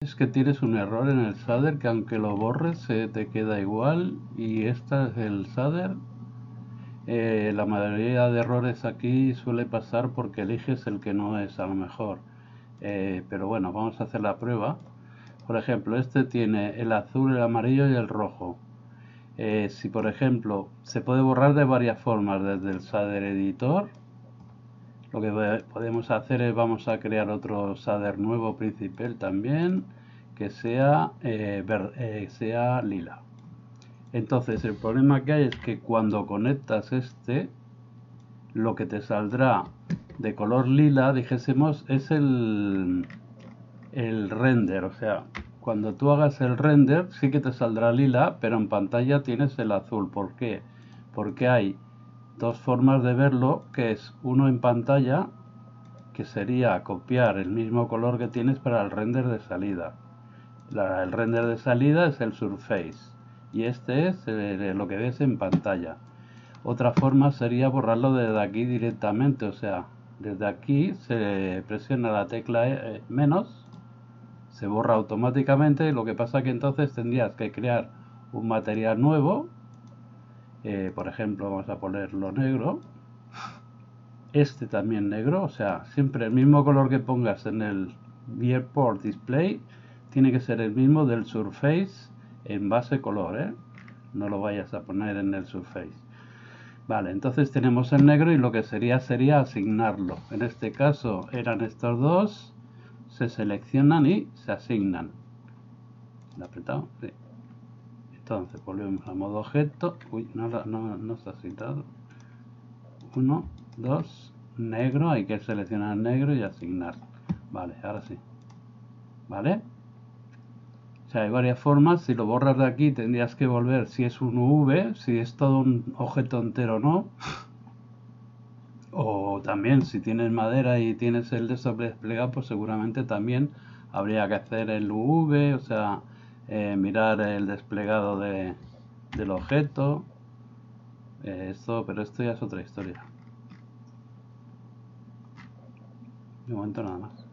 Es que tienes un error en el shader que aunque lo borres se te queda igual y este es el shader. La mayoría de errores aquí suele pasar porque eliges el que no es a lo mejor. Pero bueno, vamos a hacer la prueba. Por ejemplo, este tiene el azul, el amarillo y el rojo. Si por ejemplo se puede borrar de varias formas desde el shader editor, lo que podemos hacer es vamos a crear otro shader nuevo principal también que sea lila. Entonces el problema que hay es que cuando conectas este, lo que te saldrá de color lila, dijésemos, es el render. O sea, cuando tú hagas el render sí que te saldrá lila, pero en pantalla tienes el azul. ¿Por qué? Porque hay dos formas de verlo, que es uno en pantalla, que sería copiar el mismo color que tienes para el render de salida. El render de salida es el surface y este es lo que ves en pantalla. Otra forma sería borrarlo desde aquí directamente, o sea, desde aquí se presiona la tecla menos, se borra automáticamente. Lo que pasa que entonces tendrías que crear un material nuevo, por ejemplo vamos a ponerlo negro, este también negro, o sea, siempre el mismo color que pongas en el viewport display tiene que ser el mismo del surface en base color, no lo vayas a poner en el surface. Vale, entonces tenemos el negro y lo que sería asignarlo. En este caso eran estos dos, se seleccionan y se asignan. ¿Lo he apretado? Sí. Entonces volvemos a modo objeto. Uy, no está asignado. 1, 2, negro, hay que seleccionar negro y asignar. Vale, ahora sí. ¿Vale? O sea, hay varias formas. Si lo borras de aquí tendrías que volver si es un UV, si es todo un objeto entero o no. O también si tienes madera y tienes el desktop desplegado, pues seguramente también habría que hacer el UV, o sea, mirar el desplegado del objeto. Pero esto ya es otra historia. De momento nada más.